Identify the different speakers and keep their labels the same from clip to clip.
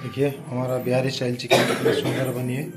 Speaker 1: देखिए हमारा Bihari style chicken कितना सुंदर बनी है।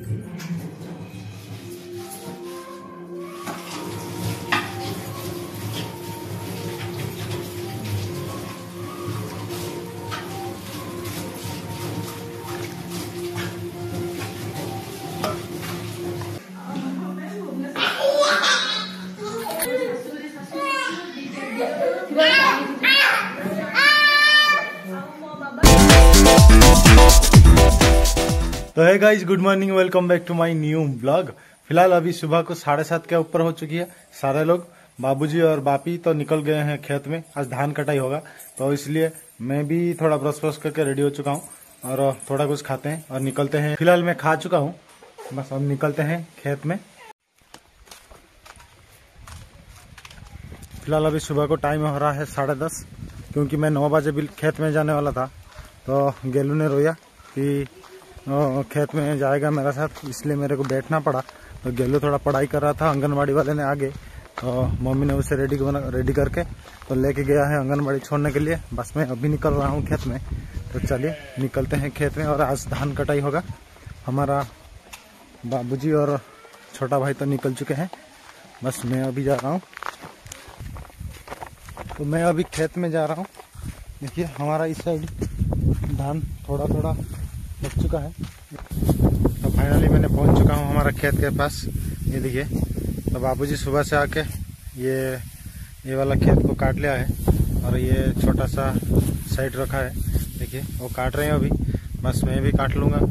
Speaker 1: तो है guys, good morning, welcome back to my new blog. फिलहाल अभी सुबह को 7:30 के ऊपर हो चुकी है। सारे लोग बाबूजी और बापी तो निकल गए हैं खेत में। आज धान कटाई होगा तो इसलिए मैं भी थोड़ा ब्रश व्रश करके रेडी हो चुका हूँ और थोड़ा कुछ खाते हैं और निकलते हैं। फिलहाल मैं खा चुका हूँ, बस हम निकलते हैं खेत में। फिलहाल अभी सुबह को टाइम हो रहा है 10:30, क्योंकि मैं 9 बजे भी खेत में जाने वाला था। तो गेलू ने रोया कि खेत में जाएगा मेरे साथ, इसलिए मेरे को बैठना पड़ा। तो गेलू थोड़ा पढ़ाई कर रहा था, आंगनबाड़ी वाले ने आगे तो मम्मी ने उसे रेडी करके तो लेके गया है आंगनबाड़ी छोड़ने के लिए। बस मैं अभी निकल रहा हूँ खेत में। तो चलिए निकलते हैं खेत में। और आज धान कटाई होगा। हमारा बाबूजी और छोटा भाई तो निकल चुके हैं, बस मैं अभी जा रहा हूँ। तो मैं अभी खेत में जा रहा हूँ। देखिए हमारा इस साइड धान थोड़ा थोड़ा लग चुका है। तो फाइनली मैंने पहुंच चुका हूं हमारा खेत के पास। ये देखिए, तो बाबूजी सुबह से आके ये वाला खेत को काट लिया है और ये छोटा सा साइड रखा है। देखिए वो काट रहे हैं अभी, बस मैं भी काट लूंगा।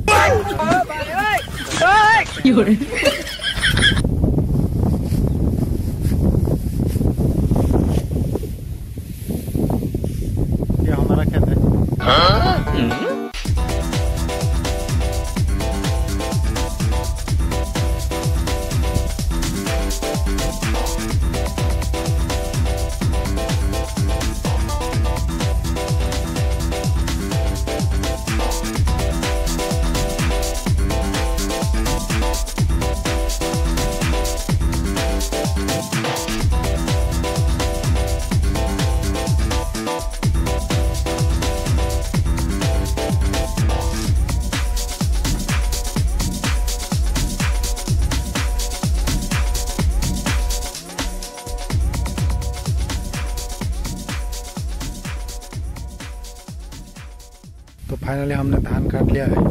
Speaker 1: ये हमारा खेत है। तो फाइनली हमने धान काट लिया है,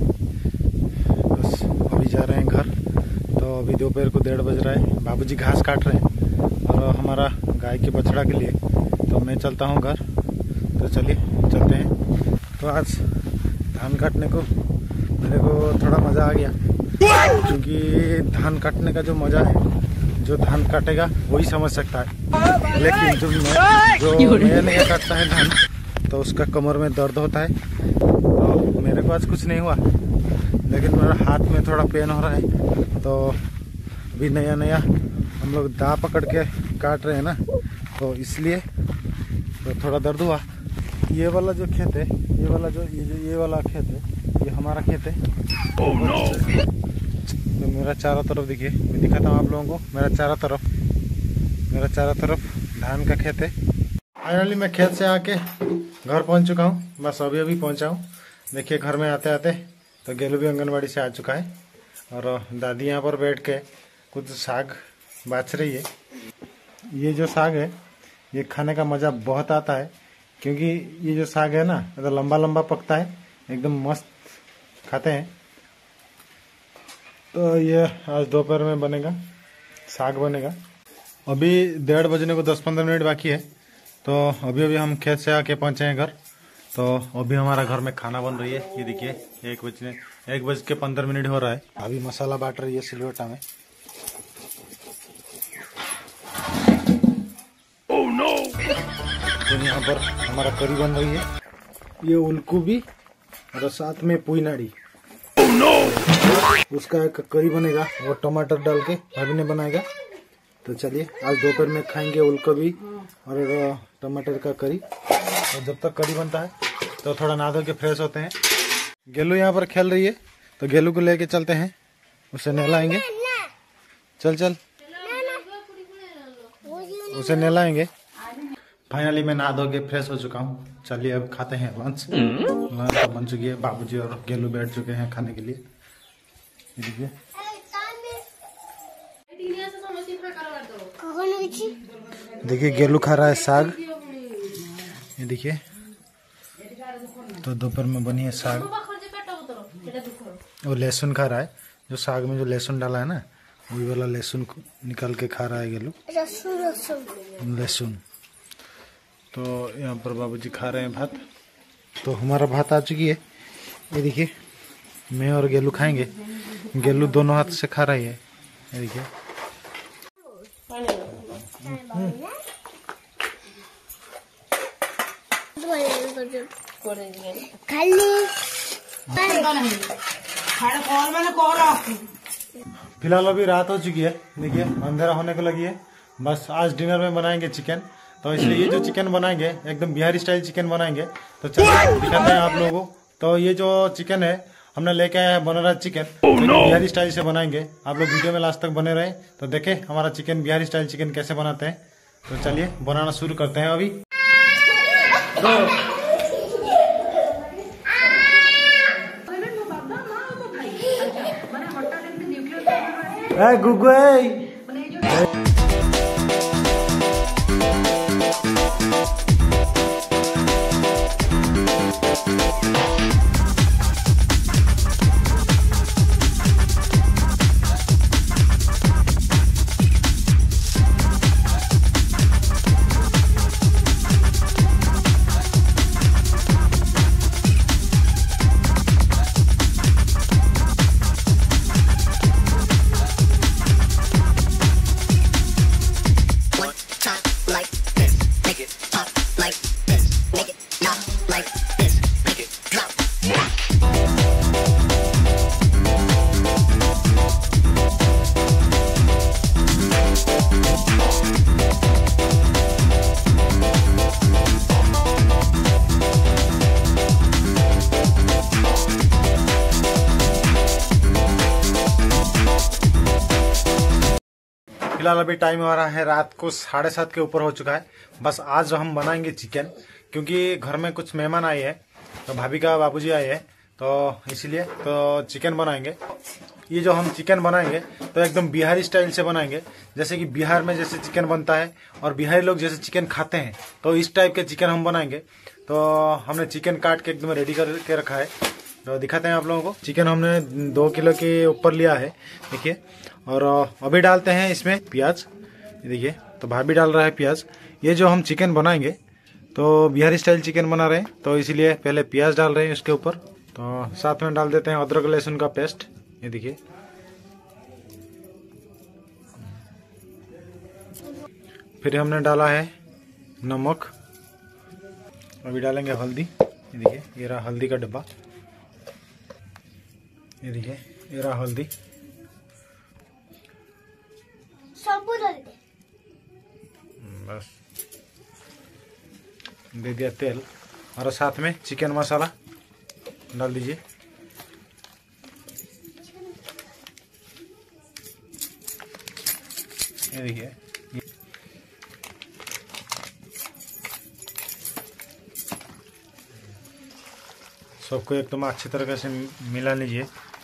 Speaker 1: बस अभी जा रहे हैं घर। तो अभी दोपहर को 1:30 बज रहा है। बाबूजी घास काट रहे हैं और हमारा गाय के बछड़ा के लिए। तो मैं चलता हूँ घर। तो चलिए चलते हैं। तो आज धान काटने को मेरे को थोड़ा मज़ा आ गया, क्योंकि धान काटने का जो मज़ा है, जो धान काटेगा वही समझ सकता है। लेकिन जो नया काटता है धान, तो उसका कमर में दर्द होता है। तो मेरे को आज कुछ नहीं हुआ, लेकिन मेरा हाथ में थोड़ा पेन हो रहा है। तो अभी नया हम लोग दा पकड़ के काट रहे हैं ना, तो इसलिए तो थोड़ा दर्द हुआ। ये वाला जो खेत है, ये वाला खेत है, ये हमारा खेत है। तो मेरा चारों तरफ देखिए, मैं दिखाता हूँ आप लोगों को। मेरा चारों तरफ धान का खेत है। फाइनली मैं खेत से आके घर पहुंच चुका हूँ, बस अभी पहुंचा हूँ। देखिए घर में आते आते तो गेलू भी आंगनबाड़ी से आ चुका है और दादी यहाँ पर बैठ के कुछ साग बाछ रही है। ये जो साग है, ये खाने का मज़ा बहुत आता है, क्योंकि ये जो साग है ना, तो लंबा लंबा पकता है, एकदम मस्त खाते हैं। तो ये आज दोपहर में बनेगा, साग बनेगा। अभी 1:30 बजने को 10-15 मिनट बाकी है। तो अभी हम खेत से आके पहुंचे हैं घर। तो अभी हमारा घर में खाना बन रही है। ये देखिए 1:15 हो रहा है। अभी मसाला बांट रही है सिलवटा में। Oh no! तो यहाँ पर हमारा करी बन रही है। ये उलकुबी और साथ में पुईनाड़ी। Oh no! उसका एक करी बनेगा, वो टमाटर डाल के भाभी ने बनाएगा। तो चलिए आज दोपहर में खाएंगे उलकुबी और टमाटर का करी। और जब तक करी बनता है तो थोड़ा नहा धो के फ्रेश होते हैं। गेलू यहाँ पर खेल रही है, तो गेलू को लेके चलते हैं, उसे नहलाएंगे। चल उसे नहलाएंगे। फाइनली मैं नहा धो के फ्रेश हो चुका हूँ। चलिए अब खाते हैं लंच। लंच तो बन चुकी है, बाबूजी और गेलू बैठ चुके हैं खाने के लिए। देखिए देखिए गेलू खा रहा है साग। ये देखिए, तो दोपहर में बनी है साग और लहसुन खा रहा है। जो साग में जो लहसुन डाला है ना, वही वाला लहसुन निकाल के खा रहा है गेलू। लहसुन। तो यहाँ पर बाबूजी खा रहे हैं भात। तो हमारा भात आ चुकी है। ये देखिए, मैं और गेलू खाएंगे। गेलू दोनों हाथ से खा रही है। ये देखिए, फिलहाल अभी रात हो चुकी है। देखिए अंधेरा होने को लगी है। बस आज डिनर में बनाएंगे चिकन। तो इसलिए ये जो चिकन बनाएंगे एकदम बिहारी स्टाइल चिकन बनाएंगे। तो चलिए दिखाते हैं आप लोगों को। तो ये जो चिकन है हमने लेके आया है बनारस चिकन। तो बिहारी स्टाइल से बनाएंगे। आप लोग वीडियो में लास्ट तक बने रहे तो देखें हमारा चिकन बिहारी स्टाइल चिकन कैसे बनाते हैं। तो चलिए बनाना शुरू करते हैं अभी। गुगु फिलहाल अभी टाइम हो रहा है रात को 7:30 के ऊपर हो चुका है। बस आज हम बनाएंगे चिकन, क्योंकि घर में कुछ मेहमान आए हैं। तो भाभी का बाबूजी आए हैं, तो इसीलिए तो चिकन बनाएंगे। ये जो हम चिकन बनाएंगे तो एकदम बिहारी स्टाइल से बनाएंगे, जैसे कि बिहार में जैसे चिकन बनता है और बिहारी लोग जैसे चिकन खाते हैं, तो इस टाइप के चिकन हम बनाएंगे। तो हमने चिकन काट के एकदम रेडी करके रखा है। तो दिखाते हैं आप लोगों को। चिकन हमने 2 किलो के ऊपर लिया है, देखिए। और अभी डालते हैं इसमें प्याज। देखिए, तो भाभी डाल रहा है प्याज। ये जो हम चिकन बनाएंगे तो बिहारी स्टाइल चिकन बना रहे हैं, तो इसीलिए पहले प्याज डाल रहे हैं इसके ऊपर। तो साथ में डाल देते हैं अदरक लहसुन का पेस्ट। ये देखिए, फिर हमने डाला है नमक। अभी डालेंगे हल्दी। ये देखिए, ये रहा हल्दी का डब्बा। ये देखिए, ये रहा हल्दी। बस दे दिया तेल, और साथ में चिकन मसाला डाल दीजिए। ये देखिए, सबको एकदम अच्छी तरीके से मिला लीजिए।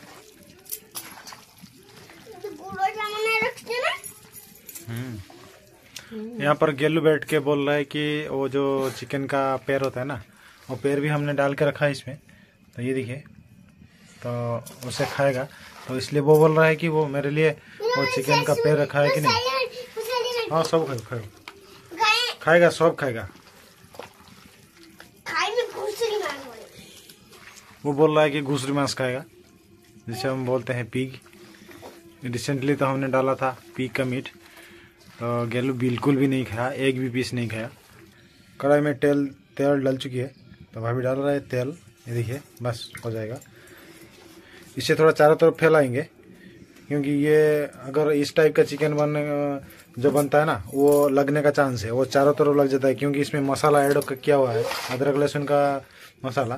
Speaker 1: यहाँ पर गेलू बैठ के बोल रहा है कि वो जो चिकन का पैर होता है ना, वो पैर भी हमने डाल के रखा है इसमें। तो ये देखिए, तो उसे खाएगा। तो इसलिए वो बोल रहा है कि वो मेरे लिए वो चिकन का पैर रखा है कि नहीं। हाँ, सब खाएगा, सब खाएगा। वो बोल रहा है कि घुसरी मांस खाएगा, जिसे हम बोलते हैं पीग। रिसेंटली तो हमने डाला था पीग का मीट, तो गेलू बिल्कुल भी नहीं खाया, एक भी पीस नहीं खाया। कढ़ाई में तेल डल चुकी है, तो भाभी डाल रहा है तेल। ये देखिए, बस हो जाएगा। इसे थोड़ा चारों तरफ फैलाएंगे, क्योंकि ये अगर इस टाइप का चिकन जो बनता है ना, वो लगने का चांस है। वो चारों तरफ लग जाता है, क्योंकि इसमें मसाला ऐड किया हुआ है, अदरक लहसुन का मसाला।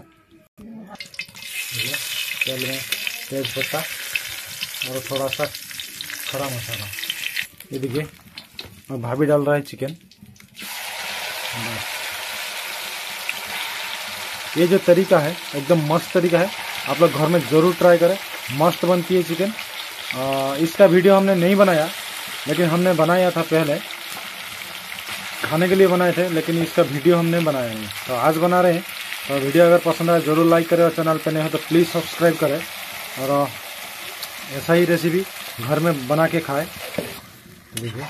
Speaker 1: तेल में तेज पत्ता और थोड़ा सा खड़ा मसाला। ये देखिए, और भाभी डाल रहा है चिकन। ये जो तरीका है एकदम मस्त तरीका है, आप लोग घर में ज़रूर ट्राई करें, मस्त बनती है चिकन। इसका वीडियो हमने नहीं बनाया, लेकिन हमने बनाया था पहले, खाने के लिए बनाए थे, लेकिन इसका वीडियो हमने बनाया नहीं, तो आज बना रहे हैं। तो वीडियो अगर पसंद आए ज़रूर लाइक करें, और चैनल पर नए हो तो प्लीज़ सब्सक्राइब करें, और ऐसा ही रेसिपी घर में बना के खाएं। देखिए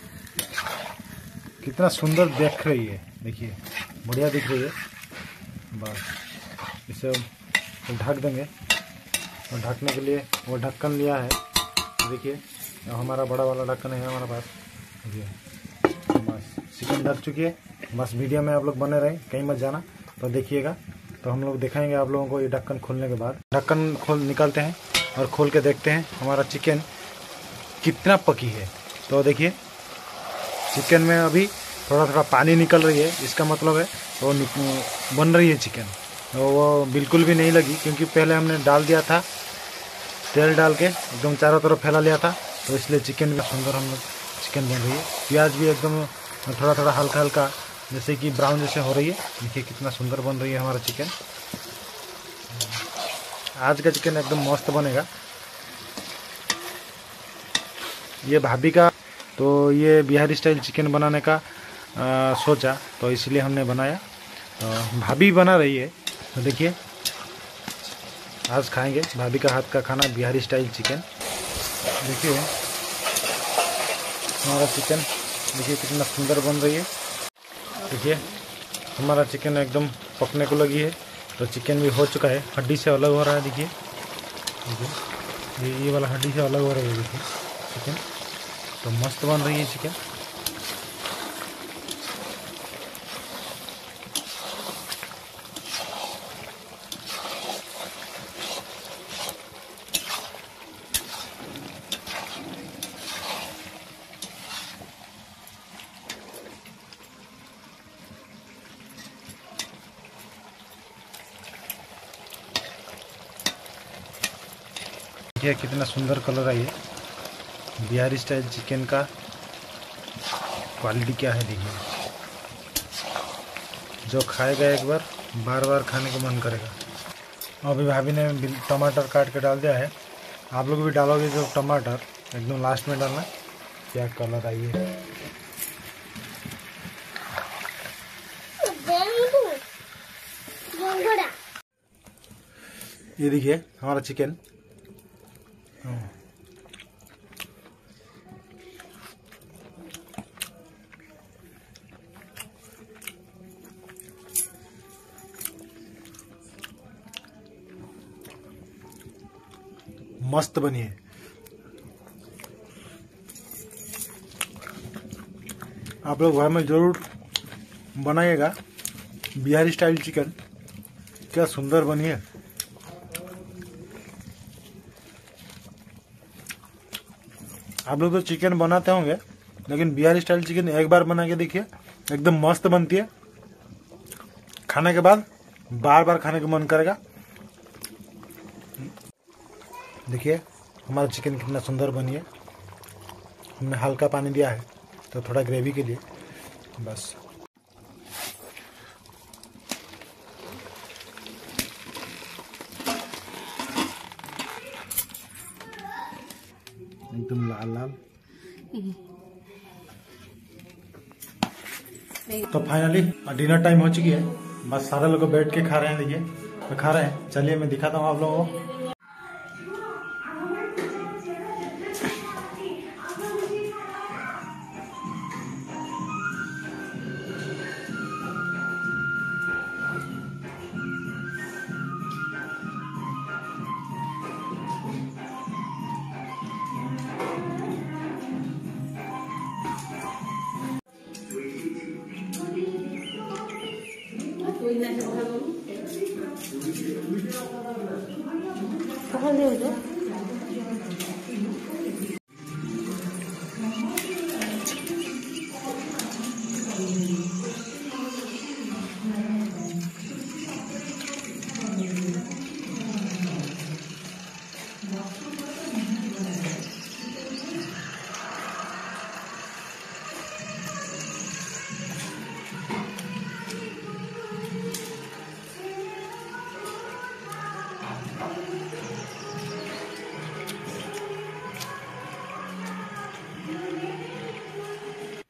Speaker 1: कितना सुंदर दिख रही है, देखिए बढ़िया दिख रही है। बस इसे ढक देंगे, और ढकने के लिए वो ढक्कन लिया है, देखिए हमारा बड़ा वाला ढक्कन है हमारे पास। देखिए बस चिकन ढक चुकी है। बस वीडियो में आप लोग बने रहें, कहीं मत जाना, तो देखिएगा। तो हम लोग दिखाएंगे आप लोगों को ये ढक्कन खोलने के बाद। ढक्कन निकालते हैं और खोल के देखते हैं हमारा चिकन कितना पकी है। तो देखिए चिकन में अभी थोड़ा थोड़ा पानी निकल रही है, इसका मतलब है वो बन रही है चिकन। तो वो बिल्कुल भी नहीं लगी, क्योंकि पहले हमने डाल दिया था, तेल डाल के एकदम चारों तरफ फैला लिया था, तो इसलिए चिकन भी सुंदर हम लोग चिकन बन रही है। प्याज भी एकदम थोड़ा थोड़ा हल्का हल्का जैसे कि ब्राउन जैसे हो रही है। देखिए कितना सुंदर बन रही है हमारा चिकन। आज का चिकन एकदम मस्त बनेगा। ये भाभी का, तो ये बिहारी स्टाइल चिकन बनाने का सोचा, तो इसलिए हमने बनाया। तो भाभी बना रही है, तो देखिए आज खाएंगे भाभी का हाथ का खाना, बिहारी स्टाइल चिकन। देखिए हमारा चिकन, देखिए कितना सुंदर बन रही है। देखिए हमारा चिकन एकदम पकने को लगी है, तो चिकन भी हो चुका है, हड्डी से अलग हो रहा है। देखिए ये वाला हड्डी से अलग हो रहा है, देखिए चिकन तो मस्त बन रही है चिकन। देखिए कितना सुंदर कलर आई है। बिहारी स्टाइल चिकन का क्वालिटी क्या है देखिए, जो खाएगा एक बार बार बार खाने को मन करेगा। अभी भाभी ने टमाटर काट के डाल दिया है, आप लोग भी डालोगे जो टमाटर एकदम लास्ट में डालना। क्या कलर आई है, ये देखिए हमारा चिकन मस्त बनी है। आप लोग घर में जरूर बनाइएगा बिहारी स्टाइल चिकन, क्या सुंदर बनी है। आप लोग तो चिकन बनाते होंगे, लेकिन बिहारी स्टाइल चिकन एक बार बना के देखिए, एकदम मस्त बनती है। खाने के बाद बार बार खाने का मन करेगा। देखिए हमारा चिकन कितना सुंदर बनी है। हमने हल्का पानी दिया है, तो थोड़ा ग्रेवी के लिए बस। एकदम लाल लाल। तो फाइनली डिनर टाइम हो चुकी है, बस सारे लोग बैठ के खा रहे हैं। देखिए तो खा रहे हैं, चलिए मैं दिखाता हूँ आप लोगों को।
Speaker 2: कहाँ ले जो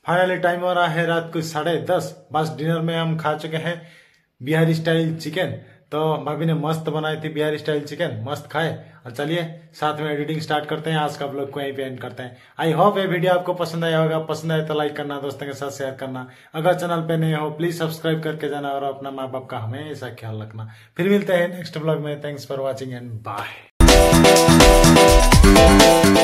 Speaker 1: फाइनली टाइम हो रहा है रात को 10:30। बस डिनर में हम खा चुके हैं बिहारी स्टाइल चिकन। तो भाभी ने मस्त बनाई थी बिहारी स्टाइल चिकन, मस्त खाए। और चलिए साथ में एडिटिंग स्टार्ट करते हैं। आज का व्लॉग को यहीं पे एंड करते हैं। आई होप ये वीडियो आपको पसंद आया होगा। पसंद आए तो लाइक करना, दोस्तों के साथ शेयर करना। अगर चैनल पे नए हो प्लीज सब्सक्राइब करके जाना और अपना माँ बाप का हमेशा ख्याल रखना। फिर मिलते हैं नेक्स्ट व्लॉग में। Thanks for watching and bye.